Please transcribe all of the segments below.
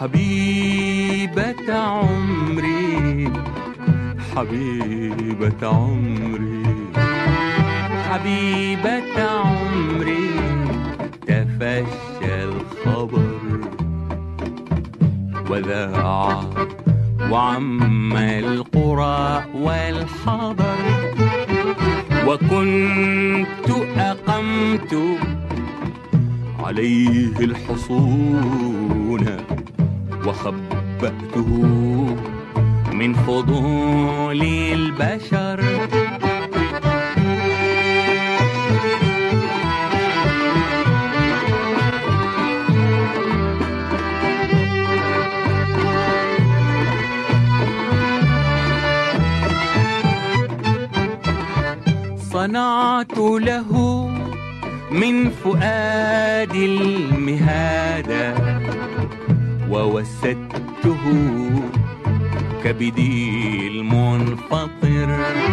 حبيبة عمري حبيبة عمري حبيبة عمري تفشى الخبر وذاع وعم القرى والحضر وكنت أقمت عليه الحصون وخبأته من فضول البشر صنعت له من فؤاد المهادة ووسدته كبدي المنفطر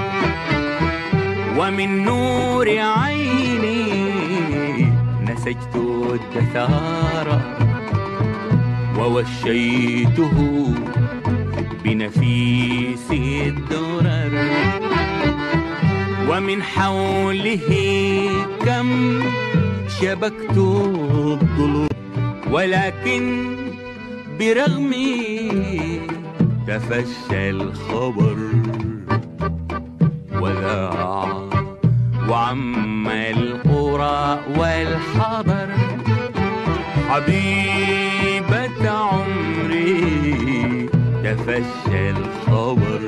ومن نور عيني نسجت الدثار ووشيته بنفيس الدرر ومن حوله كم شبكت الضلوع ولكن برغمي تفشى الخبر وذاع وعم القرى والحضر حبيبة عمري تفشى الخبر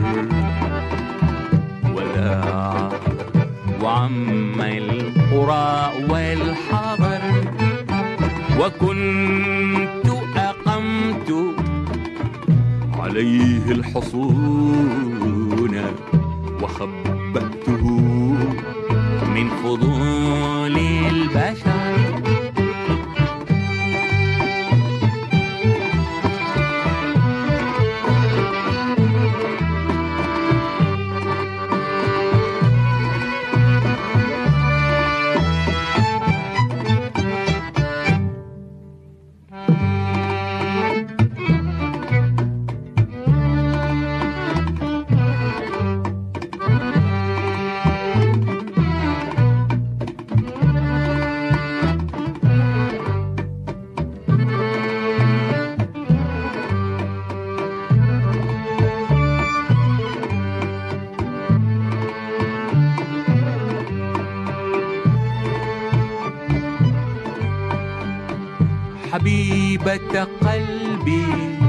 وذاع وعم القرى والحضر وكنت أقمت عليه الحصون وخبأته من فضول البشر حبيبة قلبي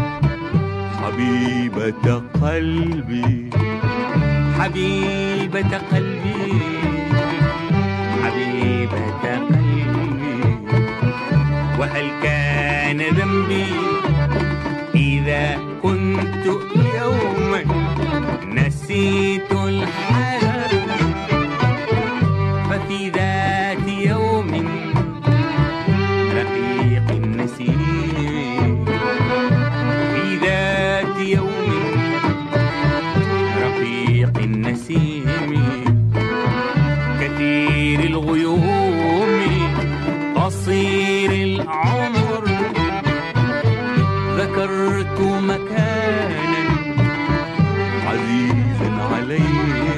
حبيبة قلبي حبيبة قلبي حبيبة قلبي وهل كان ذنبي إذا كنت يوما نسيت الحذر ففي ذات يوم رقيق النسيم في ذات يوم رقيق النسيم كثير الغيوم قصير العمر ذكرت مكانا عزيزا علي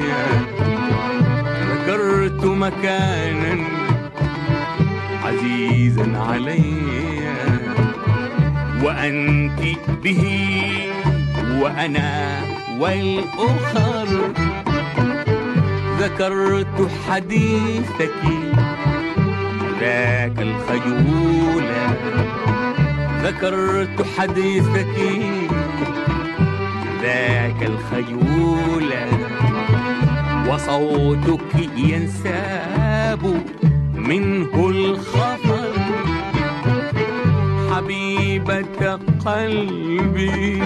ذكرت مكانا عزيزا علي وأنت به وأنا والأخر ذكرت حديثك ذاك الخجول ذكرت حديثك ذاك الخجول وصوتك ينساب منه الخطر حبيبة قلبي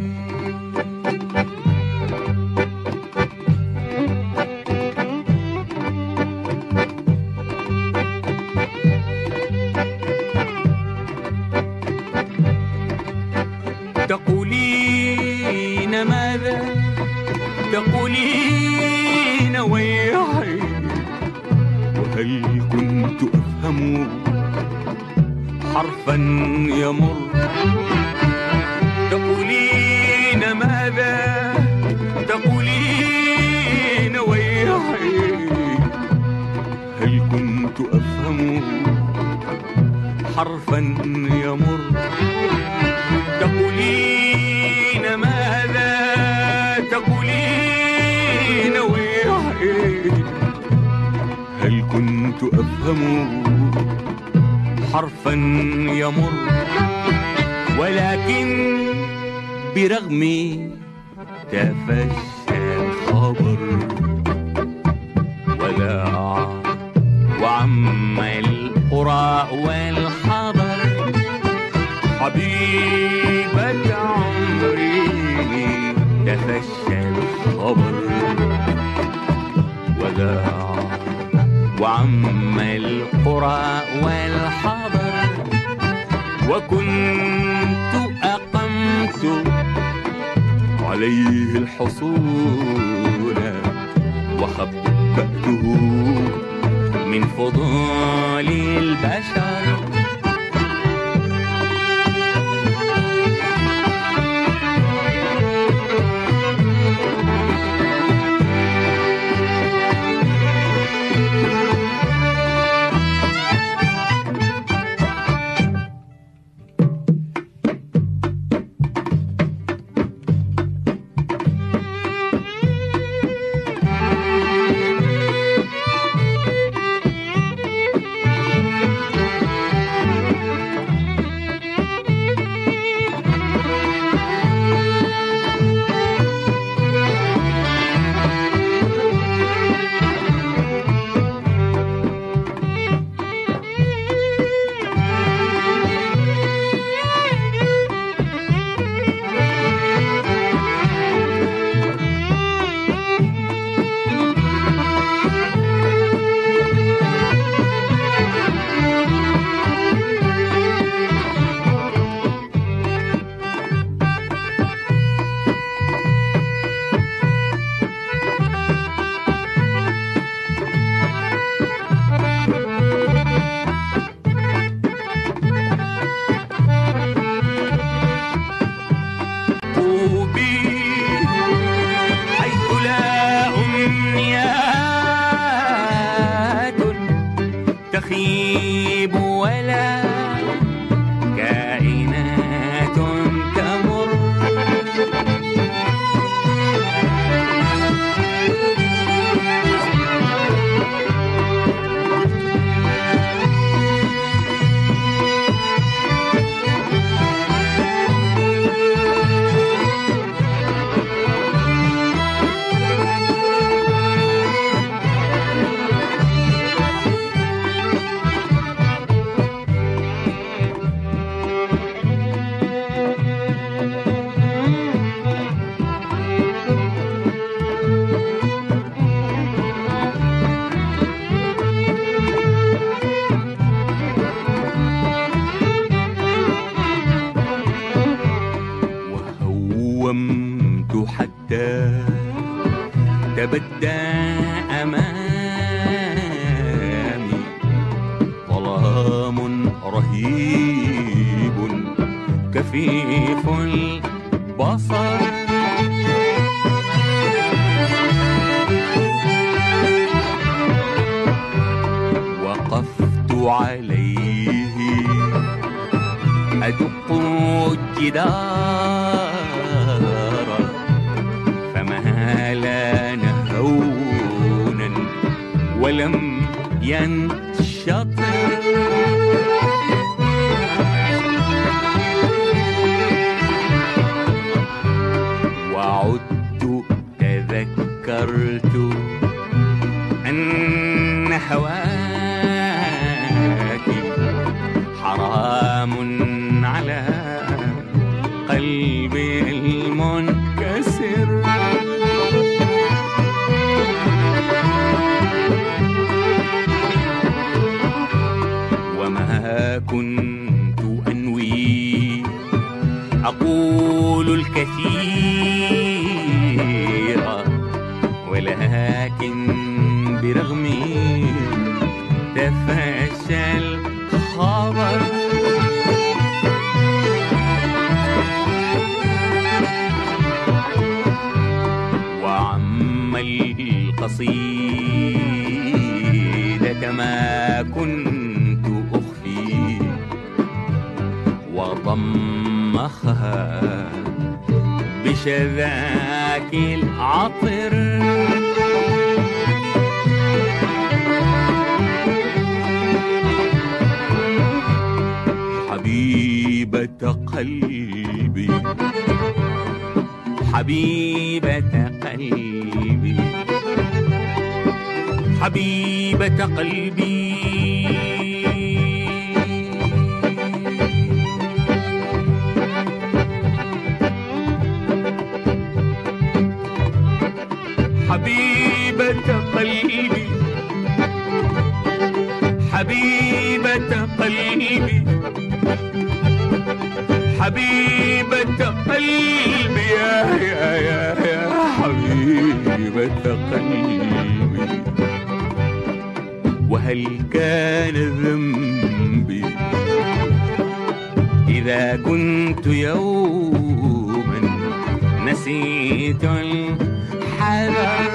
تقولين ماذا تقولين ويحي وهل كنت أفهم حرفا يمر حرفا يمر. تقولين ماذا تقولين ويحيي؟ هل كنت أفهم حرفا يمر؟ ولكن برغمي تفشى الخبر وذاع وعم القرى والحضر. حبيبة عمري تفشى الخبر وذاع وعم القرى والحضر. وكنت أقمت عليه الحصول وخبأته من فضول البشر. تخيب ولا كائنات تمر. حتى تبدى أمامي ظلام رهيب كثيف البصر. وقفت عليه أدق الجدار فما لان هونا ولم ينشطر. وعدت تذكرت أن هواك حرام على قلبي المنكسر. وما كنت أنوي أقول الكثير ولكن برغمي تفشى الخبر. وعم القصيدة ما كنت أخفي وضمخها بشذاك العطر. حبيبة قلبي حبيبة قلبي حبيبة قلبي حبيبة قلبي حبيبة قلبي حبيبة قلبي يا حبيبة قلبي. وهل كان ذنبي إذا كنت يوما نسيت الحذر؟